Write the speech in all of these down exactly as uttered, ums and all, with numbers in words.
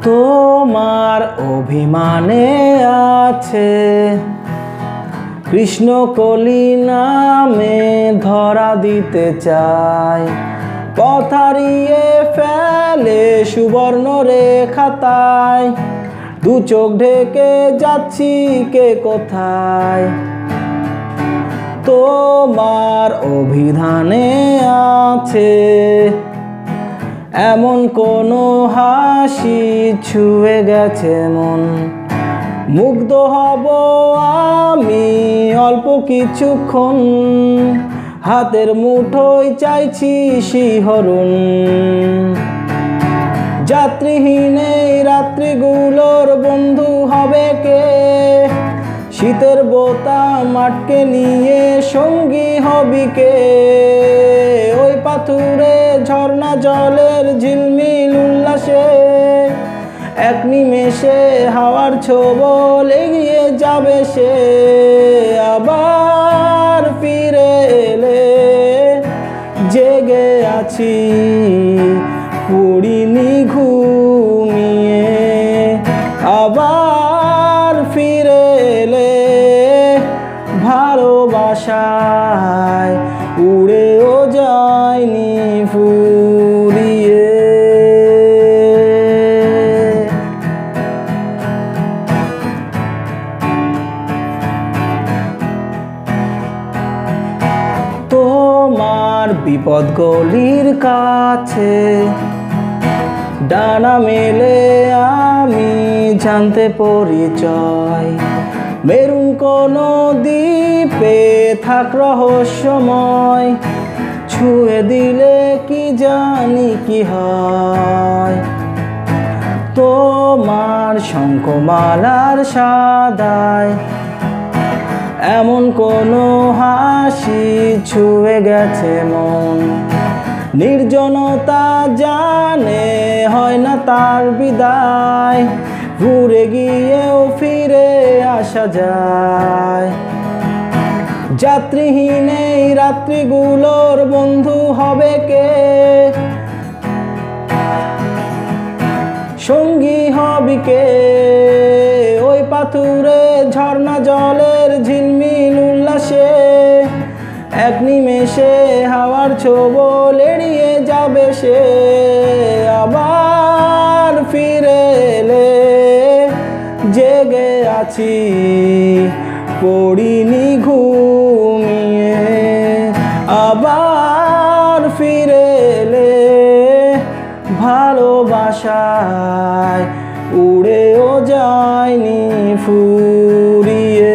তোমার অভিমানে আছে কৃষ্ণ কলি নামে ধরা দিতে চায়, পথ হারিয়ে ফেলে সুবর্ণ রেখাতায়, দু চোখ ঢেকে যাচ্ছি কে কোথায়। তোমার অভিধানে আছে এমন কোনো হাসি ছুঁয়ে গেছে মন, মুগ্ধ হব আমি অল্প কিছুক্ষণ, হাতের মুঠোয় চাইছি শিহরণ। যাত্রীহীন এই রাত্রিগুলোর বন্ধু হবে কে, শীতের বোতাম আটকে নিয়ে সঙ্গী হবি কে, ওই পাথুরে ঝর্ণা জলের ঝিলমিল উল্লাসে এক নিমেষে হাওয়ার ছোবল এগিয়ে যাবে সে। আবার ফিরে এলে জেগে আছি পড়িনি ঘুমিয়ে, আবার ফিরে এলে ভালোবাসায় উড়েও যায়নি ফুরিয়ে। তোমার বিপদ গলির কাছে ডানা মেলে আমি জানতে পরিচয়, মেরুন কোনো দ্বীপে থাক রহস্যময়, ছুঁয়ে দিলে কি জানি কি হয়। তোমার শঙ্খমালার সাদায় এমন কোনো হাসি ছুঁয়ে গেছে মন, নির্জনতা জানে হয় না তার বিদায়, ঘুরে গিয়েও ফিরে আসা যায়। যাত্রীহীন এই রাত্রিগুলোর বন্ধু হবে কে, সঙ্গী হবি কে, ওই পাথুরে ঝর্ণা জলের ঝিলমিল উল্লাসে এক নিমেষে হাওয়ার ছোবল এড়িয়ে যাবে সে। আবার ফিরে এলে জেগে আছি পড়িনি ঘুমিয়ে, আবার ফিরে এলে ভালোবাসায় উড়েও যায়নি ফুরিয়ে।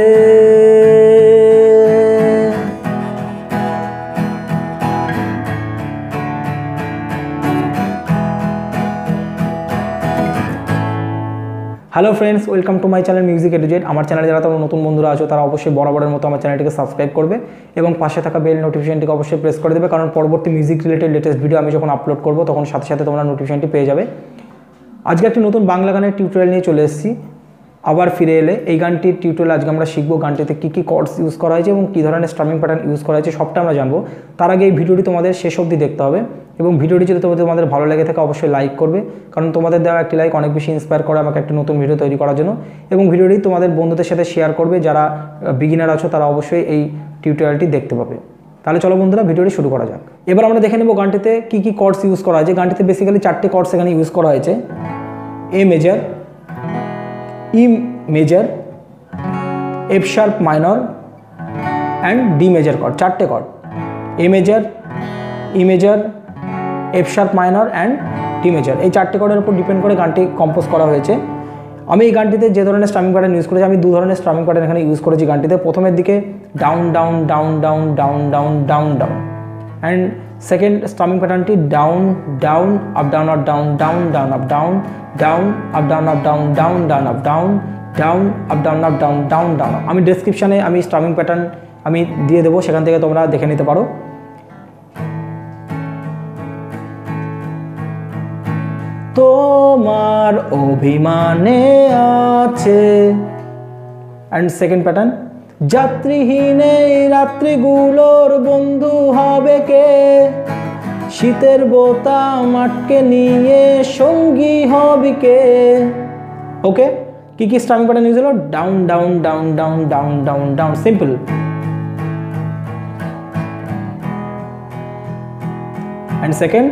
Hello friends, welcome to my channel music A to Z. আমার চ্যানেলে যারা তোমরা নতুন বন্ধুরা আছো তারা অবশ্যই বরাবরের মতো আমার চ্যানেলটিকে সাবস্ক্রাইব করবে এবং পাশে থাকা বেল নোটিফিকেশনটিকে অবশ্যই প্রেস করে দেবে, কারণ পরবর্তী মিউজিক রিলেটেড লেটেস্ট ভিডিও আমি যখন আপলোড করবো তখন সাথে সাথে তোমরা নোটিফিকেশনটি পেয়ে যাবে। আজকে একটি নতুন বাংলা গানের টিউটোরিয়াল নিয়ে চলে এসেছি, আবার ফিরে এলে। এই গানটির টিউটোরিয়াল আজকে আমরা শিখবো, গানটিতে কী কী কর্ডস ইউজ করা হয়েছে এবং কী ধরনের স্ট্রামিং প্যাটার্ন ইউজ করা হয়েছে সবটা আমরা জানবো। তার আগে এই ভিডিওটি তোমাদের শেষ অবধি দেখতে হবে এবং ভিডিওটি যদি তোমাদের ভালো লেগে থাকে অবশ্যই লাইক করবে, কারণ তোমাদের দেওয়া একটি লাইক অনেক বেশি ইন্সপায়ার করে আমাকে একটা নতুন ভিডিও তৈরি করার জন্য। এবং ভিডিওটি তোমাদের বন্ধুদের সাথে শেয়ার করবে, যারা বিগিনার আছো তারা অবশ্যই এই টিউটোরিয়ালটি দেখতে পাবে। তাহলে চলো বন্ধুরা ভিডিওটি শুরু করা যাক। এবার আমরা দেখে নেব গানটিতে কী কী কর্ডস ইউজ করা হয়েছে। গানটিতে বেসিক্যালি চারটে কর্ডস এখানে ইউজ করা হয়েছে, A major, E major, F sharp minor and D major chord. চারটে chord, A major, E major, F sharp minor and D major, এই চারটে কর্ডের উপর ডিপেন্ড করে গানটি কম্পোজ করা হয়েছে। আমি এই গানটিতে যে ধরনের স্ট্রামিং প্যাটার্ন ইউজ করেছি, আমি দু ধরনের স্ট্রামিং প্যাটার্ন এখানে ইউজ করেছি গানটিতে। প্রথমের দিকে down down down down down down down down and second strumming প্যাটার্নটি down down up down up down down down up down down up down up down down down up down down up down up down down down. আমি ডেসক্রিপশানে আমি strumming pattern আমি দিয়ে দেবো, সেখান থেকে তোমরা দেখে নিতে পারো। তোমার অভিমানে আছে অ্যান্ড সেকেন্ড প্যাটার্ন, যাত্রীহীন এই রাত্রিগুলোর বন্ধু হবে কে, শীতের বোতাম আটকে নিয়ে সঙ্গী হবি কে। ওকে, কি কি স্ট্রামিং প্যাটার্ন ইউজ হলো? Down down down down down down down, simple. And second,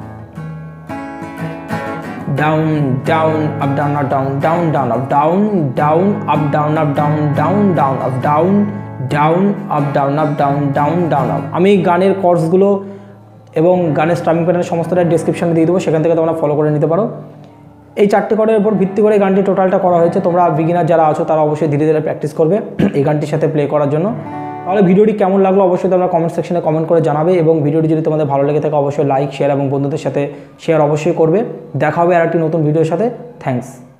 down down up down up down down down up down down up down up down down down up down down up down up down down down up। আমি গানের কর্ডসগুলো এবং গানের strumming pattern সমস্তটা ডেসক্রিপশনে দিয়ে দেবো, সেখান থেকে তোমরা ফলো করে নিতে পারো। এই চারটি কর্ডের উপর ভিত্তি করে গানটি টোটালটা করা হয়েছে। তোমরা বিগিনার যারা আছো তারা অবশ্যই ধীরে ধীরে প্র্যাকটিস করবে এই গানটির সাথে প্লে করার জন্য। তাহলে ভিডিওটি কেমন লাগলো অবশ্যই তোমরা কমেন্ট সেকশনে কমেন্ট করে জানাবে, এবং ভিডিওটি যদি তোমাদের ভালো লেগে থাকে অবশ্যই লাইক, শেয়ার এবং বন্ধুদের সাথে শেয়ার অবশ্যই করবে। দেখা হবে আর একটি নতুন ভিডিওর সাথে। থ্যাঙ্কস।